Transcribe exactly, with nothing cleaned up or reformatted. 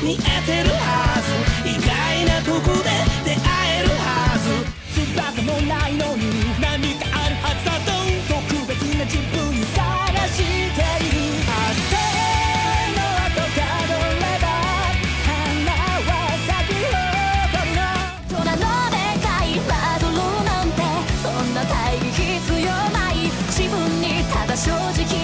見えてるはず、意外なとこで出会えるはず。翼もないのに何かあるはずだと特別な自分に探している。汗の跡たどれば花は咲き誇るの。 空のでかいバトルなんてそんな大義必要ない。自分にただ正直